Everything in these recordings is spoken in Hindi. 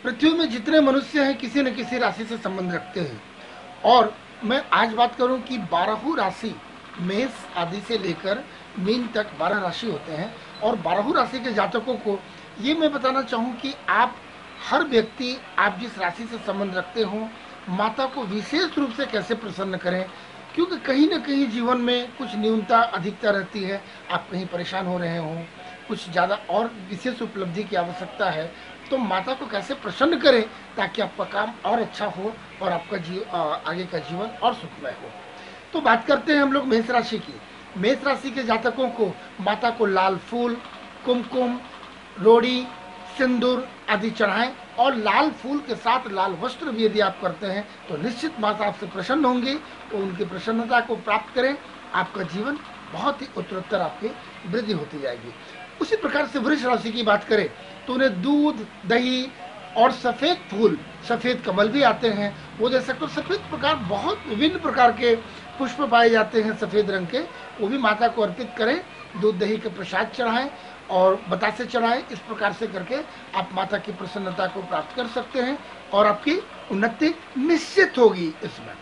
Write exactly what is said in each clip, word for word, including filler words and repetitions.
पृथ्वी में जितने मनुष्य हैं किसी न किसी राशि से संबंध रखते हैं। और मैं आज बात करूं कि बारहों राशि मेष आदि से लेकर मीन तक बारह राशि होते हैं। और बारहों राशि के जातकों को ये मैं बताना चाहूँ कि आप हर व्यक्ति, आप जिस राशि से संबंध रखते हो, माता को विशेष रूप से कैसे प्रसन्न करें, क्योंकि कहीं ना कहीं जीवन में कुछ न्यूनता अधिकता रहती है। आप कहीं परेशान हो रहे हो, कुछ ज़्यादा और विशेष उपलब्धि की आवश्यकता है, तो माता को कैसे प्रसन्न करें ताकि आपका काम और अच्छा हो और आपका जी आगे का जीवन और सुखमय हो। तो बात करते हैं हम लोग मेष राशि की। मेष राशि के जातकों को माता को लाल फूल, कुमकुम, रोड़ी, सिंदूर आदि चढ़ाएं और लाल फूल के साथ लाल वस्त्र भी यदि आप करते हैं तो निश्चित माता आपसे प्रसन्न होंगी। तो उनकी प्रसन्नता को प्राप्त करें, आपका जीवन बहुत ही उत्तरोत्तर आपकी वृद्धि होती जाएगी। उसी प्रकार से वृष राशि की बात करें तो उन्हें दूध, दही और सफ़ेद फूल, सफ़ेद कमल भी आते हैं, वो दे सकते हो। सफ़ेद प्रकार बहुत विभिन्न प्रकार के पुष्प पाए जाते हैं सफ़ेद रंग के, वो भी माता को अर्पित करें। दूध दही के प्रसाद चढ़ाएं और बतासे चढ़ाएं। इस प्रकार से करके आप माता की प्रसन्नता को प्राप्त कर सकते हैं और आपकी उन्नति निश्चित होगी। इसमें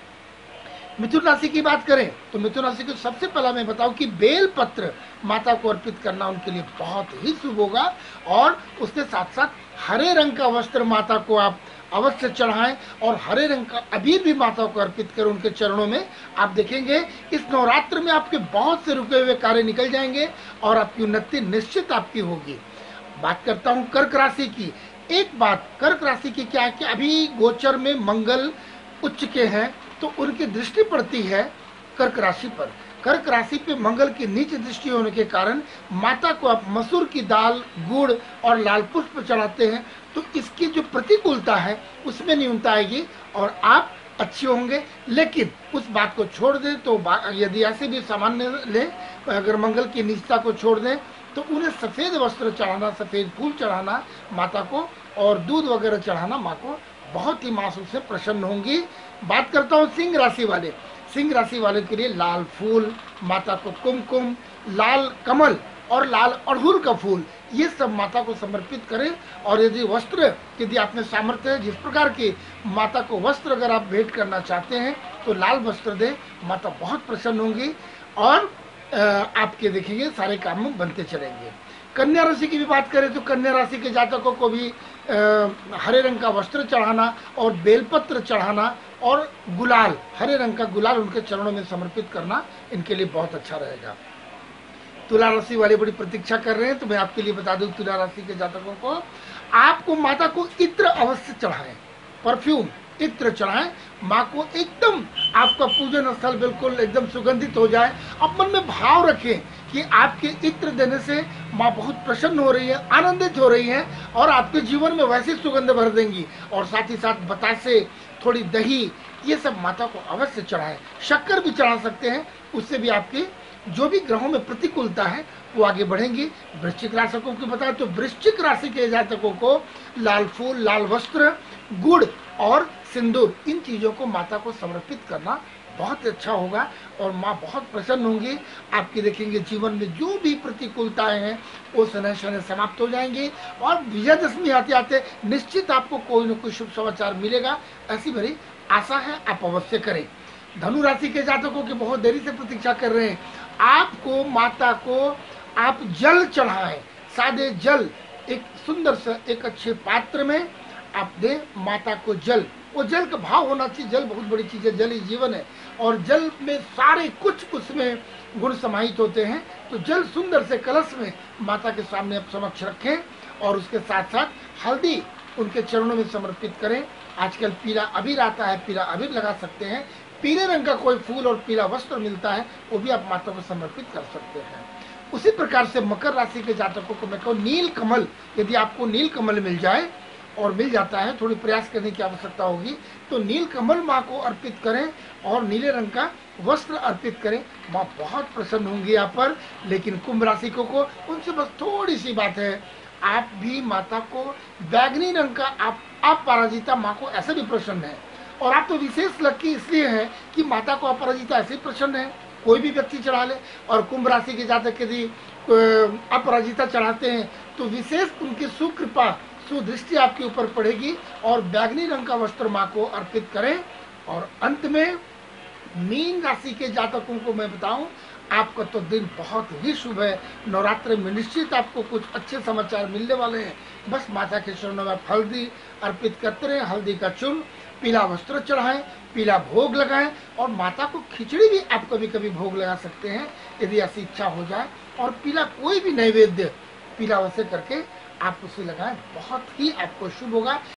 मिथुन राशि की बात करें तो मिथुन राशि को सबसे पहला मैं बताऊं कि बेल पत्र माता को अर्पित करना उनके लिए बहुत ही शुभ होगा। और उसके साथ साथ हरे रंग का वस्त्र माता को आप अवश्य चढ़ाएं और हरे रंग का अबीर भी माता को अर्पित करें उनके चरणों में। आप देखेंगे इस नवरात्र में आपके बहुत से रुके हुए कार्य निकल जाएंगे और आपकी उन्नति निश्चित आपकी होगी। बात करता हूँ कर्क राशि की। एक बात कर्क राशि की क्या है कि अभी गोचर में मंगल उच्च के हैं तो उनकी दृष्टि पड़ती है कर्क राशि पर। कर्क राशि पे मंगल की नीच दृष्टि होने के कारण माता को आप मसूर की दाल, गुड़ और लाल पुष्प चढ़ाते हैं तो इसकी जो प्रतिकूलता है उसमें न्यूनता आएगी और आप अच्छे होंगे। लेकिन उस बात को छोड़ दें तो यदि ऐसे भी सामान्य लें, अगर मंगल की नीचता को छोड़ दें तो उन्हें सफ़ेद वस्त्र चढ़ाना, सफ़ेद फूल चढ़ाना माता को और दूध वगैरह चढ़ाना माँ को बहुत ही मासूम से प्रसन्न होंगी। बात करता हूँ सिंह राशि वाले। सिंह राशि वाले के लिए लाल फूल, माता को कुमकुम, लाल कमल और लाल अड़हुल का फूल, ये सब माता को समर्पित करें। और यदि वस्त्र, यदि आप में सामर्थ्य है जिस प्रकार की माता को वस्त्र अगर आप भेंट करना चाहते हैं तो लाल वस्त्र दें, माता बहुत प्रसन्न होंगी और आपके देखेंगे सारे काम बनते चलेंगे। कन्या राशि की भी बात करें तो कन्या राशि के जातकों को भी आ, हरे रंग का वस्त्र चढ़ाना और बेलपत्र चढ़ाना और गुलाल, हरे रंग का गुलाल उनके चरणों में समर्पित करना इनके लिए बहुत अच्छा रहेगा। तुला राशि वाले बड़ी प्रतीक्षा कर रहे हैं तो मैं आपके लिए बता दूं, तुला राशि के जातकों को आपको माता को इत्र अवश्य चढ़ाएं, परफ्यूम इत्र चढ़ाएं। माँ को एकदम आपका पूजन स्थल बिल्कुल एकदम सुगंधित हो जाए। अब मन में भाव रखें कि आपके इत्र देने से माँ बहुत प्रसन्न हो रही है, आनंदित हो रही है और आपके जीवन में वैसी सुगंध भर देंगी। और साथ ही साथ बतासे, थोड़ी दही, ये सब माता को अवश्य चढ़ाएं। शक्कर भी चढ़ा सकते हैं, उससे भी आपकी जो भी ग्रहों में प्रतिकूलता है वो आगे बढ़ेंगी। वृश्चिक राशिकों की बताएं तो वृश्चिक राशि के जातकों को लाल फूल, लाल वस्त्र, गुड़ और सिंदूर, इन चीज़ों को माता को समर्पित करना बहुत अच्छा होगा और माँ बहुत प्रसन्न होंगी। आपकी देखेंगे जीवन में जो भी प्रतिकूलताएं हैं वो शनय शनय समाप्त हो जाएंगी और विजयदशमी आते आते निश्चित आपको कोई न कोई शुभ समाचार मिलेगा, ऐसी मेरी आशा है। आप अवश्य करें। धनु राशि के जातकों की बहुत देरी से प्रतीक्षा कर रहे हैं। आपको माता को आप जल चढ़ाएं, सादे जल, एक सुंदर से एक अच्छे पात्र में आप दें माता को जल। वो जल का भाव होना चाहिए, जल बहुत बड़ी चीज़ है, जल ही जीवन है और जल में सारे कुछ उसमें गुण समाहित होते हैं। तो जल सुंदर से कलश में माता के सामने आप समक्ष रखें और उसके साथ साथ हल्दी उनके चरणों में समर्पित करें। आजकल पीला अबीर आता है, पीला अबीर लगा सकते हैं। पीले रंग का कोई फूल और पीला वस्त्र मिलता है वो भी आप माता को समर्पित कर सकते हैं। उसी प्रकार से मकर राशि के जातकों को मैं कहूँ नील कमल, यदि आपको नील कमल मिल जाए और मिल जाता है, थोड़ी प्रयास करने की आवश्यकता होगी, तो नील कमल माँ को अर्पित करें और नीले रंग का वस्त्र अर्पित करें। माँ बहुत प्रसन्न होंगी यहाँ पर। लेकिन कुंभ राशिकों को उनसे बस थोड़ी सी बात है, आप भी माता को बैगनी रंग का आप अपराजिता माँ को ऐसे भी प्रसन्न है। और आप तो विशेष लकी इसलिए है कि माता को अपराजिता ऐसे ही प्रसन्न है, कोई भी व्यक्ति चढ़ा ले। और कुंभ राशि के जातक यदि अपराजिता चढ़ाते हैं तो विशेष उनकी सुकृपा, सुदृष्टि आपके ऊपर पड़ेगी और बैगनी रंग का वस्त्र माँ को अर्पित करें। और अंत में मीन राशि के जातकों को मैं बताऊं, आपका तो दिन बहुत ही शुभ है। नवरात्र में निश्चित आपको कुछ अच्छे समाचार मिलने वाले हैं। बस माता के चरणों में हल्दी अर्पित करते रहें, हल्दी का चूर्ण, पीला वस्त्र चढ़ाएं, पीला भोग लगाएं और माता को खिचड़ी भी आप कभी कभी भोग लगा सकते हैं यदि ऐसी इच्छा हो जाए। और पीला कोई भी नैवेद्य पीला वैसे करके आप उसे लगाएं, बहुत ही आपको शुभ होगा।